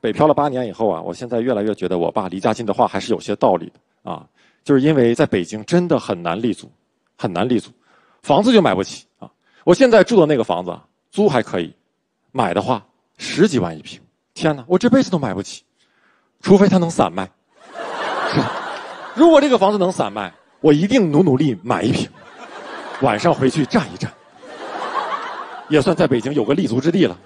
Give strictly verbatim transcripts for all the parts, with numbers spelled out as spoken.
北漂了八年以后啊，我现在越来越觉得我爸离家近的话还是有些道理的啊，就是因为在北京真的很难立足，很难立足，房子就买不起啊。我现在住的那个房子啊，租还可以，买的话十几万一平，天哪，我这辈子都买不起，除非它能散卖。如果这个房子能散卖，我一定努努力买一平，晚上回去站一站，也算在北京有个立足之地了。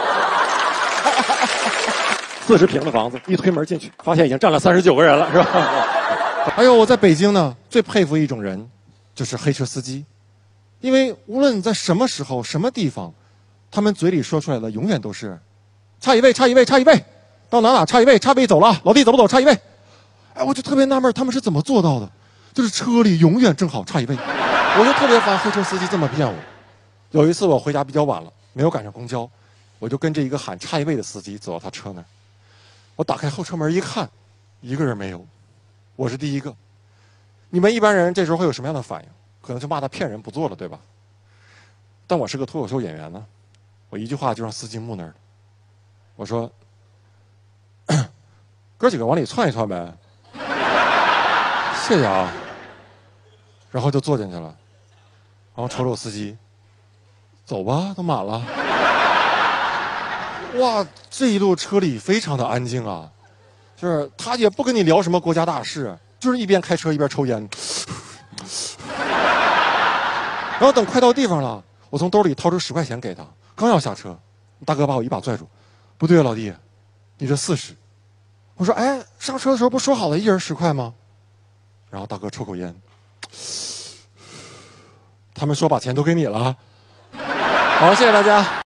四十平的房子，一推门进去，发现已经站了三十九个人了，是吧？ 还有我在北京呢，最佩服一种人，就是黑车司机，因为无论在什么时候、什么地方，他们嘴里说出来的永远都是“差一位，差一位，差一位”，到哪哪差一位，差一位走了，老弟走不走？差一位。哎，我就特别纳闷，他们是怎么做到的？就是车里永远正好差一位，我就特别烦黑车司机这么骗我。有一次我回家比较晚了，没有赶上公交，我就跟着一个喊差一位的司机走到他车那儿。我打开后车门一看，一个人没有，我是第一个。你们一般人这时候会有什么样的反应？可能就骂他骗人不做了，对吧？但我是个脱口秀演员呢，我一句话就让司机木那儿了。我说：“哥几个往里窜一窜呗。”谢谢啊。然后就坐进去了，然后瞅瞅司机，走吧，都满了。哇，这一路车里非常的安静啊，就是他也不跟你聊什么国家大事，就是一边开车一边抽烟。然后等快到地方了，我从兜里掏出十块钱给他，刚要下车，大哥把我一把拽住，不对啊，老弟，你这四十。我说，哎，上车的时候不说好了一人十块吗？然后大哥抽口烟，他们说把钱都给你了。好，谢谢大家。